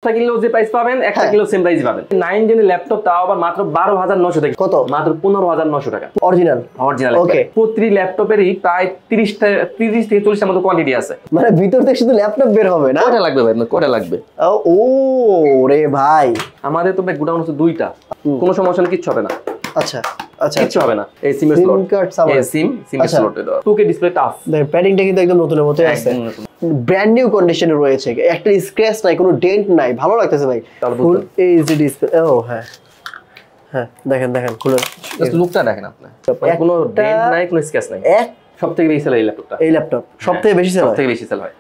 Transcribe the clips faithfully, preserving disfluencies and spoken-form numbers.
দশটা কিলো যে প্রাইস পাবেন একটা কিলো সেম প্রাইস পাবেন। নাইন জেনের ল্যাপটপ তাও আবার মাত্র বারো হাজার নয়শো টাকা। কত? মাত্র পনেরো হাজার নয়শো টাকা। Original original. ওকে, প্রতি ল্যাপটপেরই প্রায় তিরিশটা তিরিশ থেকে চল্লিশটার মতো কোয়ান্টিটি আছে। মানে ভিতর থেকে শুধু ল্যাপটপ বের হবে না? কয়টা লাগবে ভাই? কয়টা লাগবে? ও রে ভাই, আমাদের তো ভাই গোডাউন হচ্ছে দুইটা, কোনো সমস্যা নেই, কিচ্ছু হবে না। আচ্ছা আচ্ছা, কিচ্ছু হবে না। এই সিম স্লট কার্ড সামনে সিম সিম স্লট দাও। Two K display tough. দেখেন প্যাডিংটা কিন্তু একদম নতুনের মতোই আছে, ব্র্যান্ড নিউ কন্ডিশনে রয়েছে, একটা স্ক্র্যাচ নাই, কোনো ডেন্ট নাই, ভালো লাগতেছে ভাই। ফুল এইচডি ডিসপ্লে। ও হ্যাঁ হ্যাঁ, দেখেন দেখেন খুলে জাস্ট লুকটা দেখেন আপনি, কোনো ডেন্ট নাই, কোনো স্ক্র্যাচ নাই। এক সবথেকে বেশি সেল এই ল্যাপটপটা। এই ল্যাপটপ সবথেকে বেশি সেল হয়, সবথেকে বেশি সেল হয়।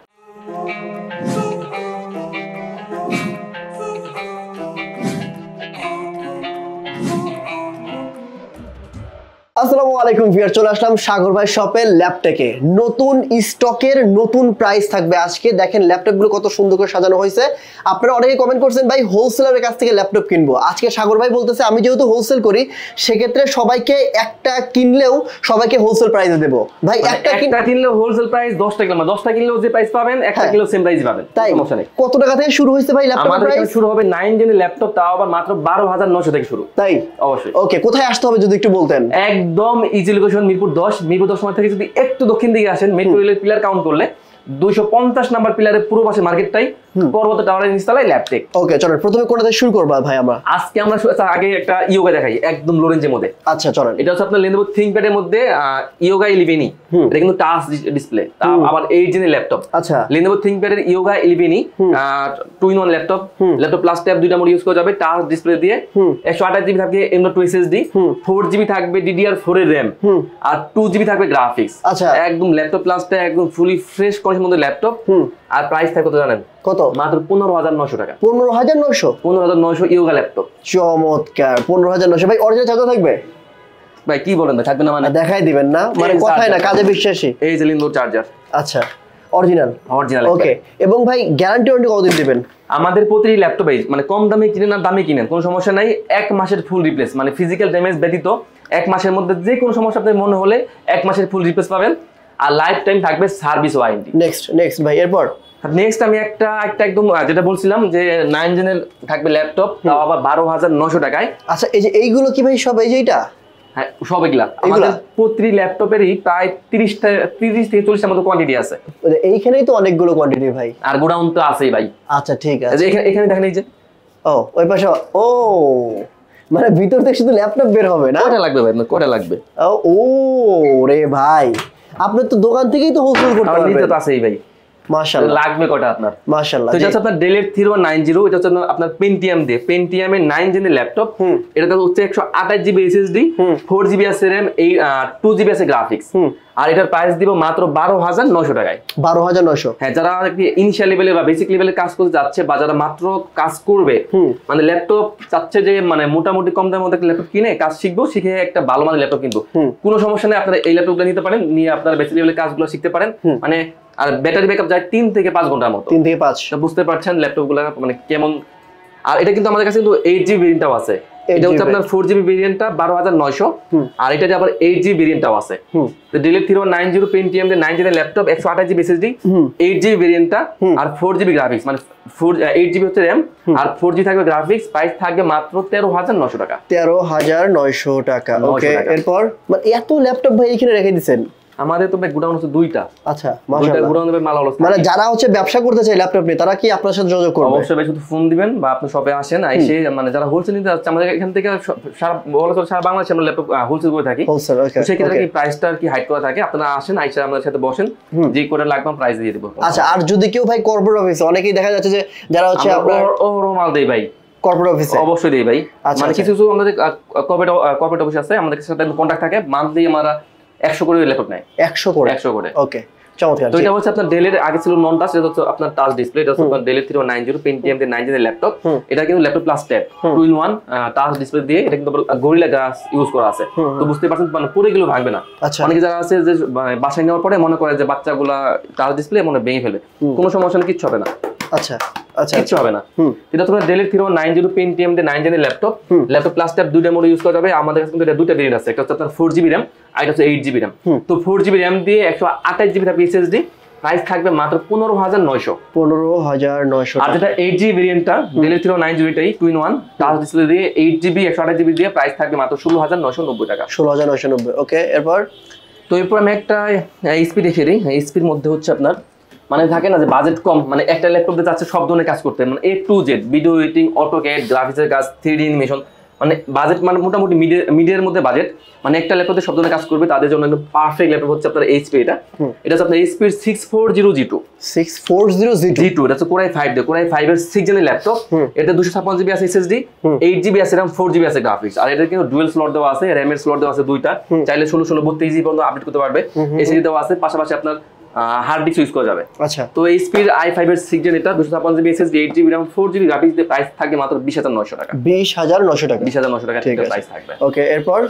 আসসালামু আলাইকুম ভিউয়ার, চলে আসলাম সাগর ভাই শপে ল্যাপটেকে। নতুন স্টকের নতুন প্রাইস থাকবে আজকে। দেখেন ল্যাপটপগুলো কত সুন্দর করে সাজানো হয়েছে। আপনারা অনেকে কমেন্ট করছেন ভাই হোলসেলারের কাছ থেকে ল্যাপটপ কিনবো। আজকে সাগর ভাই বলতেছে আমি যেহেতু হোলসেল করি সেক্ষেত্রে সবাইকে একটা কিনলেও সবাইকে হোলসেল প্রাইসে দেবো। ভাই একটা একটা কিনলেও হোলসেল প্রাইস দশটা কিলো, দশটা কিনলেও যে প্রাইস পাবেন একটা কিলো সেম প্রাইস পাবেন। তাই সমস্যা নেই। কত টাকা থেকে শুরু হয়েছে ভাই ল্যাপটপ প্রাইস? আমাদের শুরু হবে নাইন জেনের ল্যাপটপ তাও আবার মাত্র বারো হাজার নয়শো থেকে শুরু। তাই অবশ্যই। ওকে, কোথায় আসতে হবে যদি একটু বলতেন? একদম ইজি লোকেশন মিরপুর দশ। মিরপুর দশ থেকে যদি একটু দক্ষিণ দিকে আসেন, মেট্রো রেলের পিলার কাউন্ট করলে দুইশো পঞ্চাশ নাম্বার পিলারের পুরো পাশে মার্কেটটাই, পর্বত টাওয়ারের নিচতলায় ল্যাপটেক। ওকে চলেন, প্রথমে কোনটা থেকে শুরু করবা ভাই আমরা? আজকে আমরা আগে একটা ইয়োগা দেখাই, একদম লো রেঞ্জের মধ্যে। আচ্ছা চলেন। এটা হচ্ছে আপনার লেনোভো থিংকপ্যাডের মধ্যে ইয়োগা ইলেভেন ই। এটা কিন্তু টাচ ডিসপ্লে, আবার এইট জেনের ল্যাপটপ। আচ্ছা, লেনোভো থিংকপ্যাডের Yoga eleven E two in one laptop. Laptop plus tab দুইটা মোড ইউজ করা যাবে টাচ ডিসপ্লে দিয়ে। একশো আঠাশ জিবি থাকবে M dot two SSD, four GB থাকবে ডিডিআর ফোর এর র্যাম, আর টু জিবি থাকবে গ্রাফিক্স। আচ্ছা, একদম ল্যাপটপ প্লাস ট্যাব একদম ফুলি ফ্রেশ কন্ডিশনের মধ্যে ল্যাপটপ। আর প্রাইস থাকবে কত জানেন? কত? মাত্র পনেরো হাজার নয়শো টাকা। পনেরো হাজার নয়শো? পনেরো হাজার নয়শো ইয়োগা ল্যাপটপ। চমৎকার, পনেরো হাজার নয়শো। ভাই অরিজিনাল চার্জার থাকবে? ভাই কি বলেন ভাই, থাকবে না মানে? দেখাই দিবেন না মানে? কথাই না, কাজে বিশ্বাসী। এই যে লিনোভো চার্জার। আচ্ছা অরিজিনাল। অরিজিনাল। ওকে, এবং ভাই গ্যারান্টি ওয়ারেন্টি কতদিন দিবেন? আমাদের প্রতিটি ল্যাপটপে মানে কম দামে কিনেন আর দামে কিনেন কোনো সমস্যা নাই, এক মাসের ফুল রিপ্লেস, মানে ফিজিক্যাল ড্যামেজ ব্যতীত এক মাসের মধ্যে যে কোনো সমস্যা আপনার মনে হলে এক মাসের ফুল রিপ্লেস পাবেন, আর লাইফ টাইম থাকবে সার্ভিস ওয়ারেন্টি। নেক্সট নেক্সট ভাই এরপর? নেক্সট আমি একটা একটা একদম যেটা বলছিলাম যে নাইন জেনের থাকবে ল্যাপটপ, তাও আবার বারো হাজার নয়শো টাকায়। আচ্ছা, এই যে এইগুলো কি ভাই সব? এই যে এটা হ্যাঁ সব এগুলা আমাদের প্রতি ল্যাপটপেরই প্রায় তিরিশটা তিরিশ থেকে চল্লিশটার মতো কোয়ান্টিটি আছে। এইখানেই তো অনেকগুলো কোয়ান্টিটি ভাই, আর গোডাউন তো আছেই ভাই। আচ্ছা ঠিক আছে, এখানে এখানে দেখেন এই যে ও ওই পাশে। ও মানে ভিতর থেকে শুধু ল্যাপটপ বের হবে না? কয়টা লাগবে ভাই? কয়টা লাগবে? ও রে ভাই, আপনার তো দোকান থেকেই তো হোলসেল করতে পারবেন। নিতে তো আছেই ভাই। মাশাআল্লাহ। লাগবে কয়টা আপনার? মাশাআল্লাহ। তো এটা হচ্ছে আপনার Dell three one nine zero. এটা হচ্ছে আপনার পেন্টিয়াম দিয়ে, পেন্টিয়াম এর নাইন জেনের ল্যাপটপ। এটা হচ্ছে একশো আঠাশ জিবি এসএসডি, ফোর জিবি আছে র্যাম, এই টু জিবি আছে গ্রাফিক্স। আর এটার প্রাইস দিব মাত্র বারো হাজার নয়শো টাকায়। বারো হাজার নয়শো? হ্যাঁ, যারা ইনিশিয়াল লেভেলে বা বেসিক লেভেলে কাজ করতে যাচ্ছে বা যারা মাত্র কাজ করবে, মানে ল্যাপটপ চাচ্ছে যে মানে মোটামুটি কম দামের মধ্যে ল্যাপটপ কিনে কাজ শিখবো, শিখে একটা ভালো মানের ল্যাপটপ কিনবো, কোনো সমস্যা নেই, আপনারা এই ল্যাপটপটা নিতে পারেন, নিয়ে আপনারা বেসিক লেভেলে কাজগুলো শিখতে পারেন। মানে আর ব্যাটারি ব্যাকআপ যায় তিন থেকে পাঁচ ঘন্টার মতো। তিন থেকে পাঁচ? বুঝতে বুঝতে পারছেন ল্যাপটপগুলো মানে কেমন। আর এটা কিন্তু আমাদের কাছে কিন্তু এইট জিবি ভেরিয়েন্টটাও আছে। এটা হচ্ছে আপনার ফোর জিবি ভেরিয়েন্টটা বারো হাজার নয়শো, আর এটা আবার এইট জিবি ভেরিয়েন্টটাও আছে। তো Dell three one nine zero Pentium দিয়ে নাইন জেনের ল্যাপটপ, একশো আঠাশ জিবি এসএসডি, এইট জিবি ভেরিয়েন্টটা, আর ফোর জিবি গ্রাফিক্স, মানে ফোর এইট জিবি হচ্ছে র্যাম আর ফোর জিবি থাকবে গ্রাফিক্স। প্রাইস থাকবে মাত্র তেরো হাজার নয়শো টাকা। তেরো হাজার নয়শো টাকা। ওকে, এরপর মানে এত ল্যাপটপ ভাই এখানে রেখে দিচ্ছেন? আমাদের তো ভাই গোডাউন হচ্ছে দুইটা। আচ্ছা, দুইটা গোডাউনে মাল হলো। মানে যারা হচ্ছে ব্যবসা করতে চায় ল্যাপটপ নিয়ে তারা কি আপনার সাথে যোগাযোগ করবে? অবশ্যই ভাই, শুধু ফোন দিবেন বা আপনি শপে আসেন, এসে মানে যারা হোলসেল নিতে যাচ্ছে আমাদের এখান থেকে সারা সারা বাংলাদেশে আমরা ল্যাপটপ হোলসেল করে থাকি। সেই ক্ষেত্রে কি প্রাইসটা কি হাইড করা থাকে, আপনারা আসেন, আইসা আমাদের সাথে বসেন, যে করে লাগবে প্রাইস দিয়ে দেব। আচ্ছা, আর যদি কেউ ভাই কর্পোরেট অফিসে, অনেকেই দেখা যাচ্ছে যে যারা হচ্ছে আপনার ও মাল দেই ভাই কর্পোরেট অফিসে? অবশ্যই দেই ভাই। মানে কিছু কিছু আমাদের কর্পোরেট কর্পোরেট অফিস আছে, আমাদের সাথে কন্টাক্ট থাকে, মান্থলি আমরা একশো করে ল্যাপটপ নেয়। একশো করে? একশো করে। ওকে, চমৎকার। তো এটা হচ্ছে আপনার ডেলের আগে ছিল নন টাচ, এটা হচ্ছে আপনার টাচ ডিসপ্লে। এটা হচ্ছে আপনার Dell three one nine zero Pentium দিয়ে নাইন জেনের ল্যাপটপ। এটা কিন্তু laptop plus tab two in one touch display দিয়ে, এটা কিন্তু গরিলা গ্লাস ইউজ করা আছে। তো বুঝতে পারছেন মানে পুরো গুলো ভাঙবে না। অনেকে যারা আছে যে বাসায় নেওয়ার পরে মনে করে যে বাচ্চাগুলা টাচ ডিসপ্লে মনে ভেঙে ফেলে, কোনো সমস্যা নেই, কিচ্ছু হবে না। আচ্ছা আচ্ছা, কিচ্ছু হবে না। এটা তোমার Dell three one nine zero Pentium দিয়ে নাইন জেনের ল্যাপটপ, ল্যাপটপ প্লাস ট্যাব দুইটা মোড ইউজ করা যাবে। আমাদের কাছে কিন্তু এটা দুইটা ভেরিয়েন্ট আছে, একটা হচ্ছে আপনার ফোর জিবি র্যাম আর এটা হচ্ছে এইট জিবি র্যাম। তো ফোর জিবি র্যাম দিয়ে একশো আঠাশ জিবি থাকবে এসএসডি, প্রাইস থাকবে মাত্র পনেরো হাজার নয়শো পনেরো হাজার নয়শো। আর যেটা এইট জিবি ভেরিয়েন্টটা ডেল থ্রি নাইন জিরো এটাই two in one touch display দিয়ে এইট জিবি একশো আঠাশ জিবি দিয়ে প্রাইস থাকবে মাত্র ষোলো হাজার নয়শো নব্বই টাকা। ষোলো হাজার নয়শো নব্বই। ওকে, এরপর তো এরপর আমি একটা এইচপি দেখিয়ে দিই। এইচপির মধ্যে হচ্ছে আপনার মানে থাকে না যে বাজেট কম, মানে একটা ল্যাপটপ দিয়ে যাচ্ছে সব ধরনের কাজ করতে, মানে A to Z video editing, AutoCAD, গ্রাফিক্সের কাজ, থ্রি ডি অ্যানিমেশন, মানে বাজেট মানে মোটামুটি মিডিয়া মিডিয়ার মধ্যে বাজেট, মানে একটা ল্যাপটপে সব ধরনের কাজ করবে তাদের জন্য একদম পারফেক্ট ল্যাপটপ হচ্ছে আপনার এইচপি। এটা এটা হচ্ছে আপনার এইচপির six four zero G two six four zero G two এটা হচ্ছে কোরাই ফাইভ ডে কোরাই ফাইভ এর সিক্স জেনের ল্যাপটপ। এটা দুশো ছাপ্পান্ন জিবি আছে এসএসডি, এইট জিবি আছে র্যাম, ফোর জিবি আছে গ্রাফিক্স। আর এটা কিন্তু ডুয়েল স্লট দেওয়া আছে, র্যাম এর স্লট দেওয়া আছে দুইটা, চাইলে ষোলো ষোলো বত্রিশ জিবি পর্যন্ত আপডেট করতে পারবে। এসএসডি দেওয়া আছে, পাশাপাশি আপনার হার্ড ডিস্ক ইউজ করা যাবে। আচ্ছা, তো এইচপির আই ফাইভ এর সিক্স জেন এটা দুশো ছাপ্পান্ন GB SSD, eight GB RAM, four GB graphics দিয়ে প্রাইস থাকবে মাত্র বিশ হাজার নয়শো টাকা। বিশ হাজার নয়শো টাকা বিশ হাজার নয়শো টাকা থেকে প্রাইস থাকবে। ওকে, এরপর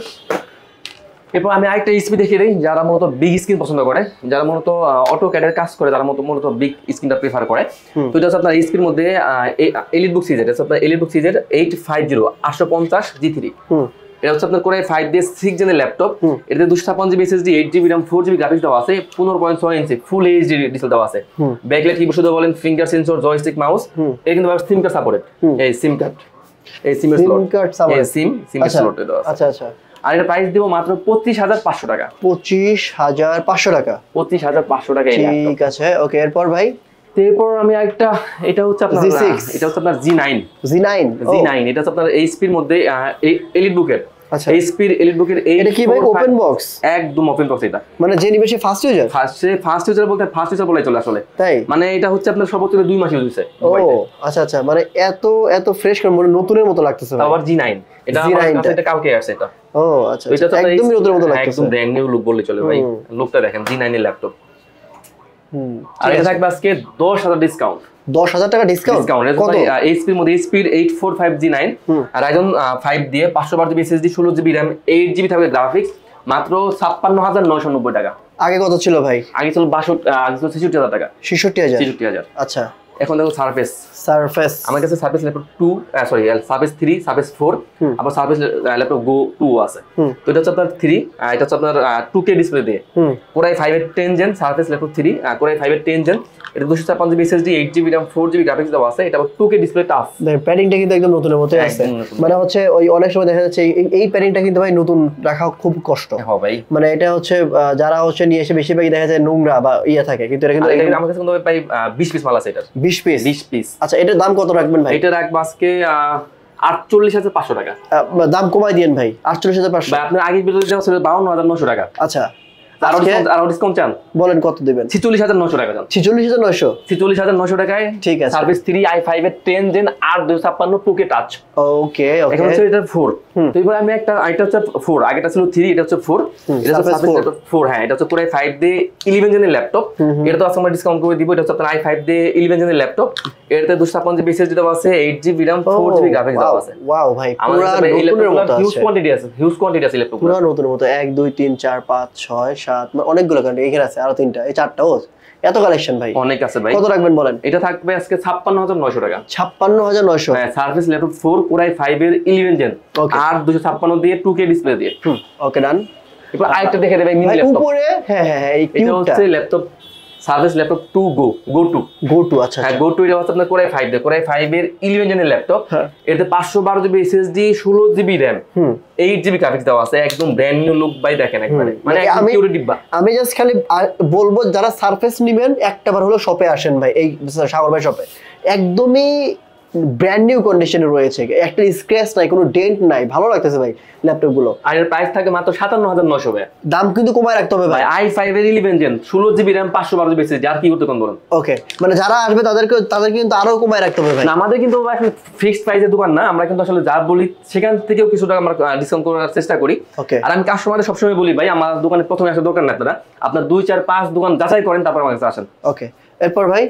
এরপর আমি আরেকটা এইচপি দেখিয়ে দিই। যারা মূলত বিগ স্ক্রিন পছন্দ করে, যারা মূলত অটো ক্যাডের কাজ করে, তারা মূলত মূলত বিগ স্ক্রিনটা প্রিফার করে। তো এটা হচ্ছে আপনার এইচপির মধ্যে এলিট বুক সিরিজ, এটা হচ্ছে আপনার এলিট বুক সিরিজের এইট ফাইভ জিরো আটশো পঞ্চাশ জি থ্রি। এটা হচ্ছে আপনার কোরাই ফাইভ ডে সিক্স জেনের ল্যাপটপ। এটাতে দুশো ছাপ্পান্ন GB SSD, eight GB RAM, four GB graphics দেওয়া আছে, পনেরো পয়েন্ট ছয় ইঞ্চি ফুল এইচডি ডিসপ্লে দেওয়া আছে। ব্যাকলাইট কি বসে বলেন, ফিঙ্গার সেন্সর, জয়স্টিক, মাউস, এটা কিন্তু সিম কার্ড সাপোর্টেড। এই সিম কার্ড, এই SIM card support, SIM SIM slot দেওয়া আছে। আচ্ছা আচ্ছা, আর এটা প্রাইস দিব মাত্র পঁচিশ হাজার পাঁচশো টাকা। পঁচিশ হাজার পাঁচশো টাকা পঁচিশ হাজার পাঁচশো টাকা। ঠিক আছে, ওকে, এরপর ভাই এরপর আমি একটা, এটা হচ্ছে আপনার জি সিক্স, এটা হচ্ছে আপনার G nine G nine G nine এটা হচ্ছে আপনার এইচপির মধ্যে এলিট বুকের। আচ্ছা, এইচপির এলিট বুকের এটা কি ভাই ওপেন বক্স? একদম ওপেন বক্স। এটা মানে যে নিবে সে first user, first first user বলতে ফার্স্ট ইউজার বলাই চলে আসলে, তাই মানে এটা হচ্ছে আপনার সর্বোচ্চ দুই মাস ইউজ হইছে। ও আচ্ছা আচ্ছা, মানে এত এত ফ্রেশ করে মনে নতুনের মতো লাগতেছে। আবার জি নাইন এটা আমার কাছে এটা কালকে আসছে। এটা ও আচ্ছা, এটা তো একদম নতুনের মতো লাগতেছে, একদম ব্র্যান্ড নিউ লুক বললে চলে ভাই। লুকটা দেখেন, জি নাইন এর ল্যাপটপ। হুম, আর এটা থাকবে আজকে দশ হাজার ডিসকাউন্ট। দশ হাজার টাকা ডিসকাউন্ট। কত এইচপির মধ্যে এইচপির eight four five G nine আর রাইজন ফাইভ দিয়ে পাঁচশো বারো জিবি এসএসডি, ষোলো জিবি র্যাম, এইট জিবি থাকবে গ্রাফিক্স, মাত্র ছাপ্পান্ন হাজার নয়শো নব্বই টাকা। আগে কত ছিল ভাই? আগে ছিল বাষট্টি, আগে ছিল ছেষট্টি হাজার টাকা। ছেষট্টি হাজার ছেষট্টি হাজার। আচ্ছা, এখন দেখো সারফেস সারফেস আমার কাছে Surface laptop two sorry Surface three, Surface four, আবার সারফেস ল্যাপটপ গো টু আছে। তো এটা হচ্ছে আপনার থ্রি, এটা হচ্ছে আপনার টু কে ডিসপ্লে দিয়ে কোরাই ফাইভ এর ten gen Surface laptop three, core i five এর টেন জেন, এটা দুশো ছাপ্পান্ন GB SSD, eight GB RAM, four GB graphics দেওয়া আছে। এটা টু কে ডিসপ্লে টাফ, প্যাডিংটা কিন্তু একদম নতুনের মতোই আছে। মানে হচ্ছে ওই অনেক সময় দেখা যাচ্ছে এই প্যাডিংটা কিন্তু ভাই নতুন রাখা খুব কষ্ট। হ্যাঁ ভাই, মানে এটা হচ্ছে যারা হচ্ছে নিয়ে এসে বেশিরভাগই দেখা যায় নোংরা বা ইয়া থাকে, কিন্তু এটা কিন্তু আমার কাছে কিন্তু ভাই বিশ পিস মাল আছে। এটা বিশ পিস বিশ পিস। আচ্ছা, এটার দাম কত রাখবেন ভাই? এটা রাখবো আজকে আটচল্লিশ হাজার পাঁচশো টাকা। দাম কমাই দিয়েন ভাই, আটচল্লিশ হাজার পাঁচশো। আপনার আগের ভিডিওতে দেওয়া ছিল বাউন্ন হাজার নশো টাকা। আচ্ছা, আরো ডিসকাউন্ট চান? বলেন কত দিবেন? ছিচল্লিশ হাজার নশো টাকা। ছিচল্লিশ হাজার নয়শো ছিচল্লিশ হাজার নশো টাকায় ঠিক আছে। সার্ভিস থ্রি আই ফাইভ এর টেন জেন আর দুশো ছাপ্পান্ন টু কে টাচ। ওকে ওকে, এখন হচ্ছে এটা ফোর। তো এবার আমি একটা এটা হচ্ছে ফোর, আগেটা ছিল থ্রি, এটা হচ্ছে ফোর। এটা হচ্ছে সার্ভিস ফোর। হ্যাঁ, এটা হচ্ছে পুরো ফাইভ ডে ইলেভেন জেনের ল্যাপটপ। এটা তো আজকে আমরা ডিসকাউন্ট করে দিব। এটা হচ্ছে আপনার আই ফাইভ ডে ইলেভেন জেনের ল্যাপটপ। এটাতে দুশো ছাপ্পান্ন জিবি এসএসডি দেওয়া আছে, eight GB RAM, four GB graphics দেওয়া আছে। ওয়াও ভাই, পুরো নতুনের মতো আছে। হিউজ কোয়ান্টিটি আছে, হিউজ কোয়ান্টিটি আছে ল্যাপটপ। পুরো নতুনের মতো এক দুই তিন চার পাঁচ ছয় সাত, মানে অনেকগুলো কান্ট্রি এখানে আছে, আরো তিনটা, এই চারটা ও এত কালেকশন ভাই, অনেক আছে ভাই। কত রাখবেন বলেন? এটা থাকবে আজকে ছাপ্পান্ন হাজার নয়শো টাকা। ছাপ্পান্ন হাজার নয়শো। হ্যাঁ, Surface laptop four core i five এর ইলেভেন জেন আর দুশো ছাপ্পান্ন দিয়ে টু কে ডিসপ্লে দিয়ে। ওকে ডান। এবার আরেকটা দেখে দেবে মিনি ল্যাপটপ উপরে। হ্যাঁ হ্যাঁ হ্যাঁ, এই এটা হচ্ছে laptop Surface laptop two go go two go two. আচ্ছা, হ্যাঁ, গো টু এটা হচ্ছে আপনার কোরাই ফাইভ দিয়ে কোরাই ফাইভ এর ইলেভেন জেনের ল্যাপটপ। এতে পাঁচশো বারো জিবি এসএসডি, ষোলো GB RAM, eight GB graphics দেওয়া আছে। একদম ব্র্যান্ড নিউ লুক ভাই, দেখেন একবারে, মানে আমি ডিব্বা। আমি জাস্ট খালি বলবো যারা সারফেস নেবেন একটা বার হলো শপে আসেন ভাই, এই সাগর ভাই শপে একদমই ব্র্যান্ড নিউ কন্ডিশনে রয়েছে, একটা স্ক্র্যাচ নাই, কোনো ডেন্ট নাই, ভালো লাগতেছে ভাই ল্যাপটপ গুলো। আর এর প্রাইস থাকে মাত্র সাতান্ন হাজার নয়শো টাকা। দাম কিন্তু কমায় রাখতে হবে ভাই। আই ফাইভ এর ইলেভেন জেন, ষোলো জিবি র্যাম, পাঁচশো বারো জিবি এসএসডি, আর কি করতে কোন বলুন? ওকে, মানে যারা আসবে তাদেরকে তাদেরকে কিন্তু আরো কমায় রাখতে হবে ভাই। আমাদের কিন্তু ফিক্সড প্রাইসের দোকান না, আমরা কিন্তু আসলে যা বলি সেখান থেকেও কিছু টাকা আমরা ডিসকাউন্ট করার চেষ্টা করি। ওকে, আর আমি কাস্টমারদের সবসময় বলি ভাই, আমার দোকানে প্রথমে আসার দোকান না, আপনারা আপনার দুই চার পাঁচ দোকান যাচাই করেন, তারপর আমার কাছে আসেন। ওকে, এরপর ভাই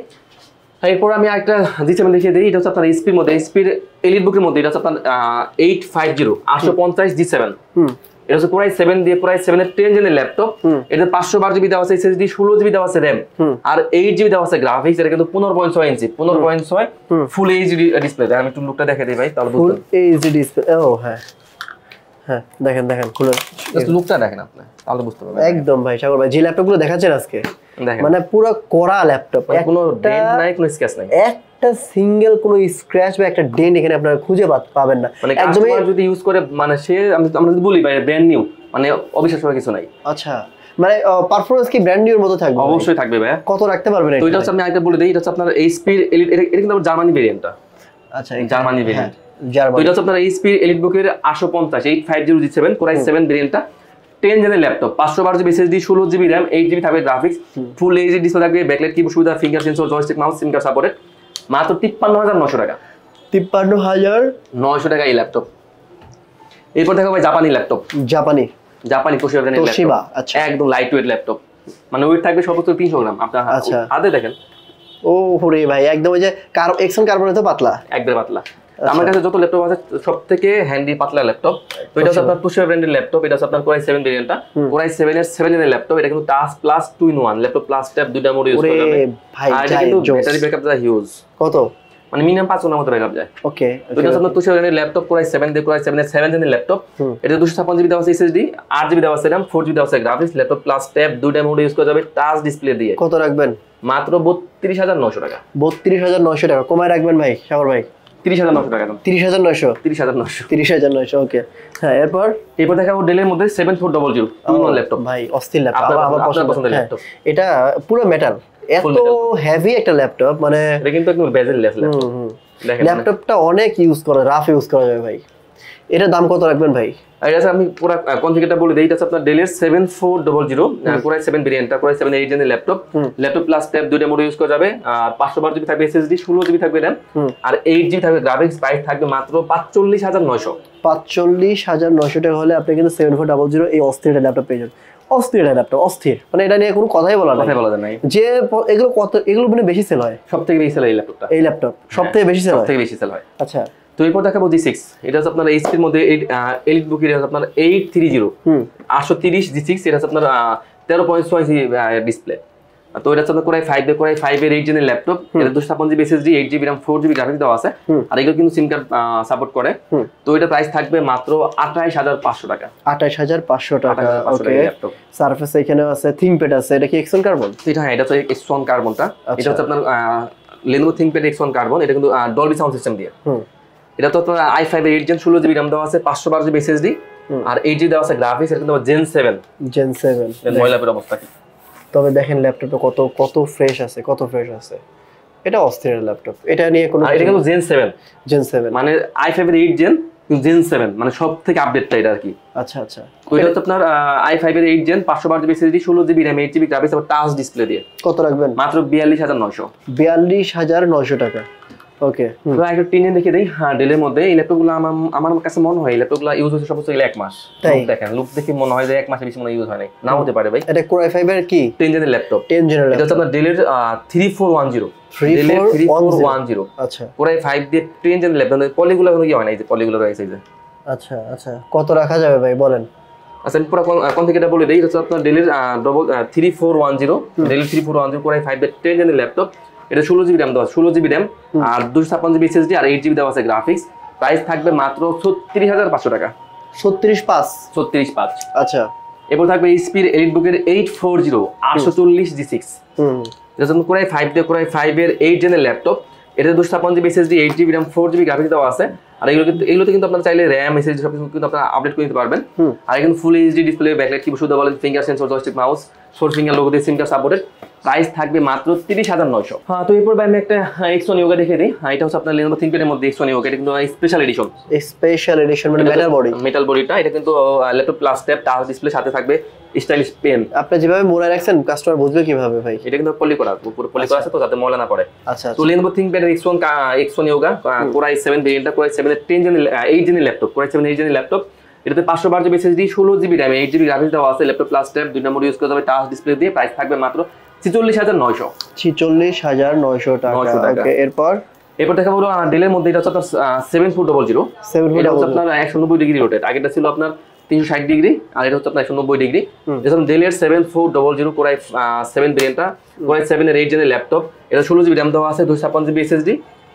এরপর আমি একটা দিচ্ছি, আমি দেখিয়ে দিই। এটা হচ্ছে আপনার এইচপির মধ্যে, এইচপির এলিট বুকের মধ্যে, এটা হচ্ছে আপনার এইট ফাইভ জিরো আটশো পঞ্চাশ জি সেভেন। এটা হচ্ছে কোরাই সেভেন দিয়ে কোরাই সেভেন এর টেন জেনের ল্যাপটপ। এটা পাঁচশো বারো জিবি দেওয়া আছে এসএসডি, ষোলো জিবি দেওয়া আছে র্যাম, আর এইট জিবি দেওয়া আছে গ্রাফিক্স। এটা কিন্তু পনেরো পয়েন্ট ছয় ইঞ্চি, পনেরো পয়েন্ট ছয় ফুল এইচডি ডিসপ্লে। আমি একটু লুকটা দেখে দিই ভাই, তাহলে ফুল এইচডি ডিসপ্লে। ও হ্যাঁ হ্যাঁ, দেখেন দেখেন খুলে লুকটা দেখেন আপনি, তাহলে বুঝতে পারবেন একদম ভাই। সাগর ভাই যে ল্যাপটপ গুলো দেখাচ্ছেন আজকে মানে পুরো কড়া ল্যাপটপ, কোনো ডেন্ট নাই, কোনো স্ক্র্যাচ নাই, একটা সিঙ্গেল কোনো স্ক্র্যাচ বা একটা ডেন্ট এখানে আপনারা খুঁজে পাবেন না। মানে কাস্টমার যদি ইউজ করে মানে সে আমরা যদি বলি ভাই ব্র্যান্ড নিউ, মানে অবিশ্বাস করার কিছু নাই। আচ্ছা, মানে পারফরম্যান্স কি ব্র্যান্ড নিউর মতো থাকবে? অবশ্যই থাকবে ভাই। কত রাখতে পারবেন এটা? তো এটা হচ্ছে আমি আগে বলে দেই, এটা হচ্ছে আপনার এইচপি এলিট, এটা কিন্তু জার্মানি ভেরিয়েন্টটা। আচ্ছা, জার্মানি ভেরিয়েন্ট, জার্মানি। তো এটা হচ্ছে আপনার এইচপি এলিট বুকের আটশো পঞ্চাশ eight five zero G seven core i seven ভেরিয়েন্টটা, টেন জেনের ল্যাপটপ, পাঁচশো বারো জিবি এসএসডি, ষোলো জিবি র্যাম, এইট জিবি থাকবে গ্রাফিক্স, ফুল এইচডি ডিসপ্লে থাকবে, ব্যাকলাইট কিবোর্ড সুবিধা, finger sensor, joystick mouse, SIM card supported, মাত্র তিপ্পান্ন হাজার নশো টাকা। তিপ্পান্ন হাজার নয়শো টাকা এই ল্যাপটপ। এরপর দেখো ভাই জাপানি ল্যাপটপ, জাপানি জাপানি তোশিবা ব্র্যান্ডের ল্যাপটপ, আচ্ছা, একদম লাইট ওয়েট ল্যাপটপ, মানে ওয়েট থাকবে সর্বোচ্চ তিনশো গ্রাম। আপনার হাতে দেখেন, ও রে ভাই, একদম ওই যে কার এক্সন কার্বনের তো পাতলা, একদম পাতলা। আমার কাছে যত ল্যাপটপ আছে সব থেকে হ্যান্ডি পাতলা ল্যাপটপ। তো এটা হচ্ছে আপনার তোশিবা ব্র্যান্ডের ল্যাপটপ, এটা হচ্ছে আপনার কোর আই সেভেন ভেরিয়েন্টটা, কোর আই সেভেন এর সেভেন এর ল্যাপটপ। এটা কিন্তু touch plus two in one laptop, plus tab দুইটা মোড ইউজ করা যাবে। ভাই আর এটা কিন্তু ব্যাটারি ব্যাকআপ যা হিউজ, কত মানে মিনিমাম পাঁচ ঘন্টার মতো ব্যাকআপ যায়। ওকে, তো এটা হচ্ছে আপনার তোশিবা ব্র্যান্ডের ল্যাপটপ, কোর আই সেভেন দিয়ে কোর আই সেভেন এর সেভেন জেনের ল্যাপটপ। এটা দুশো ছাপ্পান্ন জিবি দেওয়া আছে এসএসডি, আট জিবি দেওয়া আছে র্যাম, ফোর জিবি দেওয়া আছে গ্রাফিক্স, ল্যাপটপ প্লাস ট্যাব দুইটা মোড ইউজ করা যাবে, টাচ ডিসপ্লে দিয়ে। কত রাখবেন? মাত্র বত্রিশ হাজার নয়শো টাকা। বত্রিশ হাজার নয়শো টাকা কমায় রাখবেন ভাই সাগর ভাই? তিরিশ হাজার নয়শো টাকা। তিরিশ হাজার নয়শো তিরিশ হাজার নয়শো তিরিশ হাজার নয়শো ওকে। হ্যাঁ, এরপর এরপর দেখাবো ডেলের মধ্যে seven four double zero two in one laptop. ভাই অস্থির ল্যাপটপ, আমার পছন্দের ল্যাপটপ। এটা পুরো মেটাল, এত হেভি একটা ল্যাপটপ, মানে এটা কিন্তু একদম বেজেললেস ল্যাপটপ। দেখেন ল্যাপটপটা অনেক ইউজ করা, রাফ ইউজ করা যাবে ভাই। এটার দাম কত রাখবেন ভাই? এটা আমি পুরো কনফিগারটা বলে দেই। এটা হচ্ছে আপনার ডেলের seven four double zero core i seven ভেরিয়েন্টটা, কোর আই সেভেন এইট জেনের ল্যাপটপ, ল্যাপটপ প্লাস ট্যাব দুইটা মোড ইউজ করা যাবে। আর পাঁচশো বারো জিবি থাকবে এসএসডি, ষোলো জিবি থাকবে র্যাম, আর এইট জিবি থাকবে গ্রাফিক্স। প্রাইস থাকবে মাত্র পাঁচচল্লিশ হাজার নয়শো। পাঁচচল্লিশ হাজার নয়শো টাকা হলে আপনি কিন্তু সেভেন ফোর ডাবল জিরো এই অস্থির ল্যাপটপ পেয়ে যাবেন। অস্থির ল্যাপটপ, অস্থির, মানে এটা নিয়ে কোনো কথাই বলা নাই, কথাই বলা যায় না। যে এগুলো কত, এগুলো মানে বেশি সেল হয়, সবথেকে বেশি সেল এই ল্যাপটপটা, এই ল্যাপটপ সবথেকে বেশি সেল হয়, সবথেকে বেশি সেল হয়। আচ্ছা, তো এরপর দেখাবো জি সিক্স। এটা হচ্ছে আপনার এইচপির মধ্যে এলিট বুকের আপনার এইট থ্রি জিরো আটশো তিরিশ জি সিক্স। এটা হচ্ছে আপনার তেরো পয়েন্ট ছয় ডিসপ্লে। তো এটা হচ্ছে আপনার core i five core i five এর এইট জেনের ল্যাপটপ। এটা দুশো ছাপ্পান্ন GB SSD, eight GB RAM, four GB graphics দেওয়া আছে, আর এগুলো কিন্তু সিম কার্ড সাপোর্ট করে। তো এটা প্রাইস থাকবে মাত্র আঠাইশ হাজার পাঁচশো টাকা। আঠাইশ হাজার পাঁচশো টাকা। ওকে, সারফেস এখানে আছে, থিংকপ্যাড আছে, এটা কি এক্সন কার্বন? এটা হ্যাঁ, এটা হচ্ছে এক্সন কার্বনটা। এটা হচ্ছে আপনার লেনোভো থিংকপ্যাড এক্সন কার্বন। এটা কিন্তু ডলবি সাউন্ড সিস্টেম দিয়ে। এটা তো আপনার আই ফাইভ এর এইট জেন, ষোলো জিবি র্যাম দেওয়া আছে, পাঁচশো বারো জিবি এসএসডি, আর এইট জিবি দেওয়া আছে গ্রাফিক্স। এটা কিন্তু জেন সেভেন। Gen seven. ময়লাপের অবস্থা কি, তবে দেখেন ল্যাপটপটা কত কত ফ্রেশ আছে, কত ফ্রেশ আছে। এটা অস্থির ল্যাপটপ, এটা নিয়ে কোনো, এটা কিন্তু জেন সেভেন। জেন সেভেন মানে আই ফাইভ এর এইট জেন, জেন সেভেন মানে সব থেকে আপডেটটা এটা আর কি। আচ্ছা আচ্ছা। তো এটা হচ্ছে আপনার আই ফাইভ এর এইট জেন, পাঁচশো বারো জিবি এসএসডি, ষোলো GB RAM, eight GB graphics, আবার টাচ ডিসপ্লে দিয়ে। কত রাখবেন? মাত্র বিয়াল্লিশ হাজার নয়শো। বিয়াল্লিশ হাজার নয়শো টাকা। ওকে, তো একটা টিনে দেখে দেই। হ্যাঁ, ডেলের মধ্যে এই ল্যাপটপগুলো আমার আমার কাছে মনে হয় এই ল্যাপটপগুলো ইউজ হচ্ছে সর্বোচ্চ এক মাস। দেখেন লুক দেখে মনে হয় যে এক মাসের বেশি মনে ইউজ হয় নাই, নাও হতে পারে ভাই। এটা কোর আই ফাইভ এর কি টেন জেনের ল্যাপটপ, টেন জেনের এটা হচ্ছে আপনার ডেলের থ্রি ফোর ওয়ান জিরো। ডেলের থ্রি ফোর ওয়ান জিরো। আচ্ছা, কোর আই ফাইভ দিয়ে টেন জেনের ল্যাপটপ, পলিগুলো কোনো কি হয় না, এই যে পলিগুলো রয়েছে এই যে। আচ্ছা আচ্ছা, কত রাখা যাবে ভাই বলেন? আচ্ছা, আমি পুরো কনফিগারটা বলে দেই। এটা হচ্ছে আপনার ডেলের double three four one zero, ডেলের three four one zero core i five দিয়ে টেন জেনের ল্যাপটপ। এটা ষোলো জিবি র্যাম দেওয়া, ষোলো জিবি র্যাম, আর দুশো ছাপ্পান্ন জিবি এসএসডি, আর এইট জিবি দেওয়া আছে গ্রাফিক্স। প্রাইস থাকবে মাত্র ছত্রিশ হাজার পাঁচশো টাকা। ছত্রিশ পাঁচ ছত্রিশ পাঁচ। আচ্ছা, এরপর থাকবে এইচপির এলিট বুকের এইট ফোর জিরো আটশো চল্লিশ জি সিক্স। এটা হচ্ছে কোর আই ফাইভ দিয়ে কোর আই ফাইভ এর এইট জেনের ল্যাপটপ। এটা দুশো ছাপ্পান্ন GB SSD, eight GB RAM, four GB graphics দেওয়া আছে, আর এগুলো কিন্তু এগুলোতে কিন্তু আপনারা চাইলে র্যাম, এসএসডি সব কিছু কিন্তু আপনারা আপডেট করে নিতে পারবেন। আর কিন্তু full HD display, backlight keyboard সুবিধা বলেন, finger sensor, joystick mouse, four finger logo দিয়ে সিম কার্ড সাপোর্টেড। প্রাইস থাকবে মাত্র তিরিশ হাজার নয়শো। হ্যাঁ, তো এরপর আমি একটা এক্সন ইয়োগা দেখে দিই। হ্যাঁ, এটা হচ্ছে আপনার লেনোভো থিংকপ্যাডের মধ্যে এক্সন ইয়োগা। এটা কিন্তু স্পেশাল এডিশন। স্পেশাল এডিশন মানে মেটাল বডি, মেটাল বডিটা। এটা কিন্তু laptop plus tab, touch display, সাথে থাকবে স্টাইলিশ পেন। আপনি যেভাবে মোড়ায় রাখছেন কাস্টমার বুঝবে কিভাবে ভাই? এটা কিন্তু পলি করা, পুরো পলি করা আছে তো যাতে ময়লা না পড়ে। আচ্ছা, তো লেনোভো থিংকপ্যাডের X one X one Yoga core i seven ভেরিয়েন্টটা, কোর আই সেভেন এর টেন জেনের এইট জেনের laptop, core i seven eight জেনের ল্যাপটপ। এটাতে পাঁচশো বারো জিবি এসএসডি, ষোলো GB RAM, eight GB graphics দেওয়া আছে, ল্যাপটপ প্লাস ট্যাব দুই নম্বর ইউজ করা যাবে, টাচ ডিসপ্লে দিয়ে। প্রাইস থাকবে মাত্র ছিচল্লিশ হাজার নয়শো। ছিচল্লিশ হাজার নয়শো টাকা। ওকে, এরপর এরপর দেখা বলো ডেলের মধ্যে এটা হচ্ছে আপনার সেভেন ফোর ডবল জিরো। এটা হচ্ছে আপনার একশো নব্বই ডিগ্রি রোটেট। আগেটা ছিল আপনার তিনশো ষাট ডিগ্রি, আর এটা হচ্ছে আপনার একশো নব্বই ডিগ্রি। যেমন ডেলের seven four double zero core i seven ভেরিয়েন্টটা, কোর আই সেভেন এর এইট জেনের ল্যাপটপ। এটা ষোলো জিবি র্যাম দেওয়া আছে, দুশো ছাপ্পান্ন জিবি এসএসডি,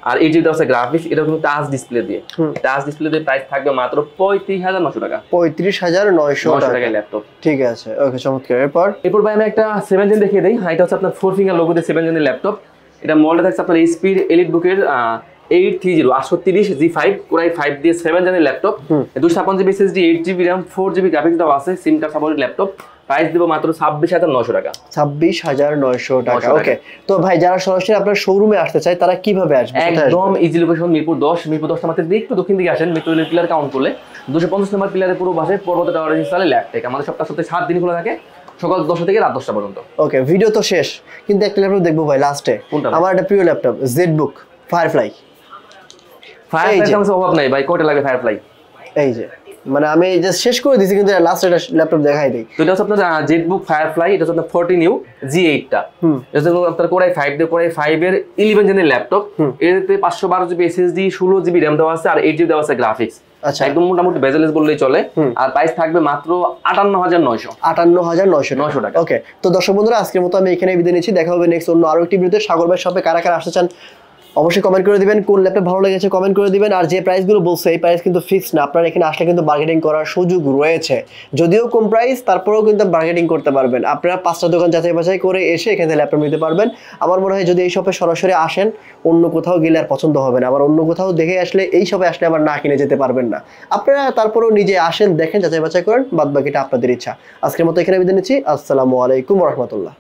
আর এইট জিবি দেওয়া আছে গ্রাফিক্স, এটা কিন্তু টাচ ডিসপ্লে দিয়ে, টাচ ডিসপ্লে দিয়ে প্রাইস থাকবে মাত্র পঁয়ত্রিশ হাজার নয়শো টাকা। পঁয়ত্রিশ হাজার নয়শো টাকা ল্যাপটপ। ঠিক আছে, ওকে চমৎকার। এরপর এরপর ভাই আমি একটা সেভেন জেন দেখিয়ে দিই। এটা হচ্ছে আপনার ফোর ফিঙ্গার লোগো দিয়ে সেভেন জেনের ল্যাপটপ। এটা মডেল থাকছে আপনার এইচপির এলিট বুকের এইট থ্রি জিরো আটশো তিরিশ জি ফাইভ কোরাই ফাইভ দিয়ে সেভেন জেনের ল্যাপটপ, দুশো ছাপ্পান্ন GB SSD, eight GB RAM, four GB graphics দেওয়া আছে, SIM card supported laptop. Price দেবো মাত্র ছাব্বিশ হাজার নয়শো টাকা। ছাব্বিশ হাজার নয়শো টাকা, ওকে। তো ভাই যারা সরাসরি আপনার শোরুমে আসতে চায় তারা কিভাবে আসবে? একদম ইজি লোকেশন মিরপুর দশ, মিরপুর দশ আমাদের একটু দক্ষিণ দিকে আসেন, মিরপুর পিলার কাউন্ট করলে দুশো পঞ্চাশ নম্বর পিলারের পুরো বাসে পর্বত টাওয়ারের ইনস্টলে ল্যাপটেক। আমাদের সপ্তাহ সপ্তাহে সাত দিন খোলা থাকে, সকাল দশটা থেকে রাত দশটা পর্যন্ত। ওকে, ভিডিও তো শেষ, কিন্তু একটা ল্যাপটপ দেখবো ভাই লাস্টে। আমার একটা প্রিয় ল্যাপটপ জেডবুক ফায়ারফ্লাই। ফায়ারফ্লাই অভাব নাই ভাই, কয়টা লাগে ফায়ারফ্লাই? এই যে মানে আমি জাস্ট শেষ করে দিয়েছি, কিন্তু লাস্ট একটা ল্যাপটপ দেখাই দিই। তো এটা হচ্ছে আপনার জেডবুক ফায়ারফ্লাই, এটা হচ্ছে আপনার ফোরটিন ইউ জি এইট টা, এটা হচ্ছে আপনার কোরাই ফাইভ দিয়ে কোরাই ফাইভ এর ইলেভেন জেনের ল্যাপটপ। এতে পাঁচশো বারো জিবি এসএসডি, ষোলো জিবি র্যাম দেওয়া আছে, আর এইট জিবি দেওয়া আছে গ্রাফিক্স। আচ্ছা, একদম মোটামুটি বেজেলেস বললেই চলে। আর প্রাইস থাকবে মাত্র আটান্ন হাজার নয়শো আটান্ন হাজার নয়শো নয়শো টাকা। ওকে, তো দর্শক বন্ধুরা আজকের মতো আমি এখানে বিদায় নিচ্ছি। দেখা হবে নেক্সট অন্য আরো একটি ভিডিওতে। সাগর ভাই শপে কারা কারা আসতে চান অবশ্যই কমেন্ট করে দিবেন, কোন ল্যাপটপ ভালো লেগেছে কমেন্ট করে দিবেন। আর যে প্রাইসগুলো বলছে এই প্রাইস কিন্তু ফিক্সড না, আপনারা এখানে আসলে কিন্তু বার্গেনিং করার সুযোগ রয়েছে। যদিও কম প্রাইস, তারপরেও কিন্তু বার্গেনিং করতে পারবেন। আপনারা পাঁচটা দোকান যাচাই বাছাই করে এসে এখানে ল্যাপটপ নিতে পারবেন। আমার মনে হয় যদি এই শপে সরাসরি আসেন, অন্য কোথাও গেলে আর পছন্দ হবে না। আবার অন্য কোথাও দেখে আসলে এই শপে আসলে আবার না কিনে যেতে পারবেন না। আপনারা তারপরেও নিজে আসেন, দেখেন, যাচাই বাছাই করেন, বাদ বাকিটা আপনাদের ইচ্ছা। আজকের মতো এখানে বিদায় নিচ্ছি। আসসালামু আলাইকুম ওয়া রাহমাতুল্লাহ।